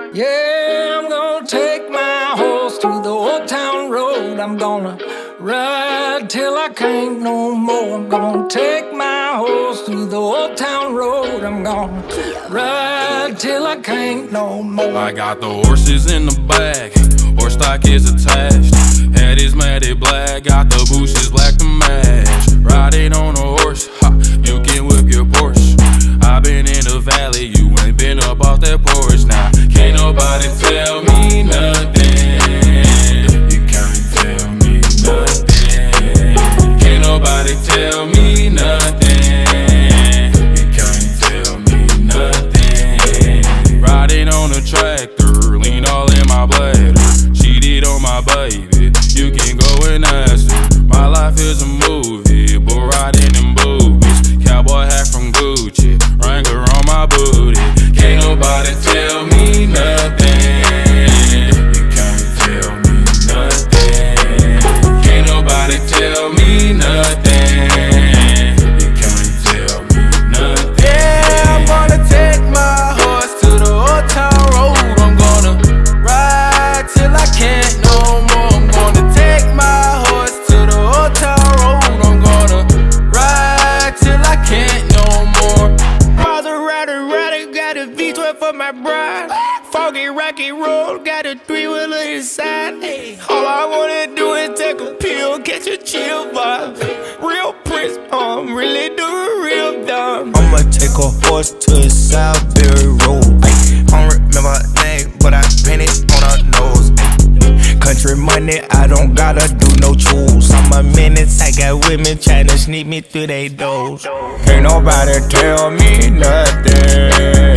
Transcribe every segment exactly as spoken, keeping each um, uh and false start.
Yeah, I'm gonna take my horse to the old town road. I'm gonna ride till I can't no more. I'm gonna take my horse to the old town road. I'm gonna ride till I can't no more. I got the horses in the back, horse stock is attached. Head is matted black, got the bushes black to match. Riding on a horse, ha, you can whip your Porsche. I been in the valley, you ain't been up off that porch. Now, can't nobody tell me nothing. You can't tell me nothing. Can't nobody tell me nothing. You can't tell me nothing. Riding on a tractor, lean all in my bladder. Cheated on my baby, you can go and ask her. My life is a movie, but riding in boobies. Cowboy hat from Gucci, Wrangler on my booty. Can't nobody tell me nothing. You can't tell me nothing. Can't nobody tell me nothing. You can't tell me nothing. Yeah, I'm gonna take my horse to the old town road. I'm gonna ride till I can't no more. I'm gonna take my horse to the old town road. I'm gonna ride till I can't no more. Father rider, rider, got a V twelve for my bride. Foggy, rocky road, got a three-wheeler inside. All I wanna do is take a pill, catch a chill vibe. Real Prince, um, really do a real dumb. I'ma take a horse to Southbury Road. I don't remember her name, but I painted on her nose. Country money, I don't gotta do no chores. I'm a menace, I got women tryna sneak me through they doors. Can't nobody tell me nothing.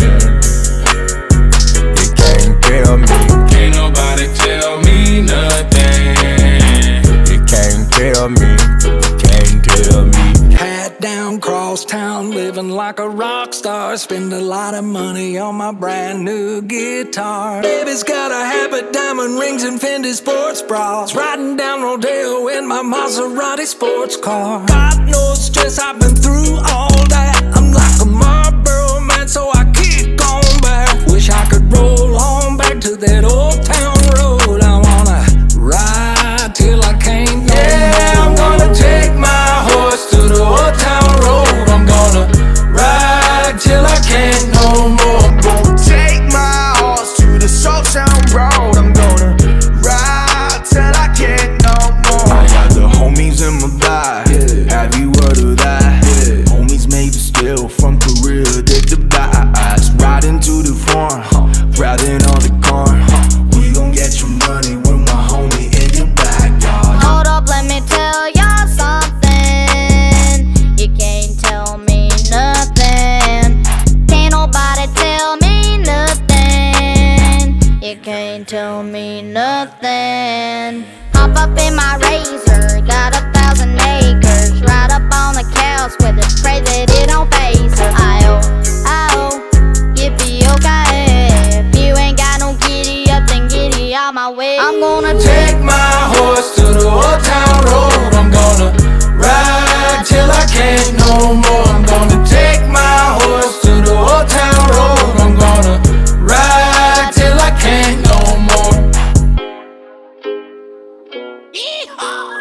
You can't tell me. Can't nobody tell me nothing. You can't tell me. Can't tell me. Hat down, cross town, living like a rock star. Spend a lot of money on my brand new guitar. Baby's got a habit, diamond rings and Fendi sports bras. Riding down Rodeo in my Maserati sports car. Got no stress, I've been through all that. I'm like a Marlboro man, so I keep going back. Wish I could roll on back to that old town road. I wanna ride till I can't no Yeah, more. I'm gonna take my horse to the old town road. I'm gonna ride till I can't no more. I'm gonna take my horse to the Soul Town road. I'm gonna ride till I can't no more. I got the homies in my bag. Yeah. Have you heard of that? Yeah. Homies made the still from Korea to Dubai. Riding to the farm, huh. Riding on the car. Huh. We gon' get your money with my homie in your backyard. Hold up, let me tell y'all something. You can't tell me nothing. Can't nobody tell me nothing. You can't tell me nothing. Hop up in my razor, got a thousand acres. Ride up on the couch with it, pray that it don't face her. I-oh, I-oh, yippee okay. If you ain't got no giddy up, then giddy out my way. I'm gonna Take my horse to the old town road. I'm gonna ride till I can't no more. I'm gonna take my horse to the old town road. I'm gonna ride till I can't no more. Yeehaw!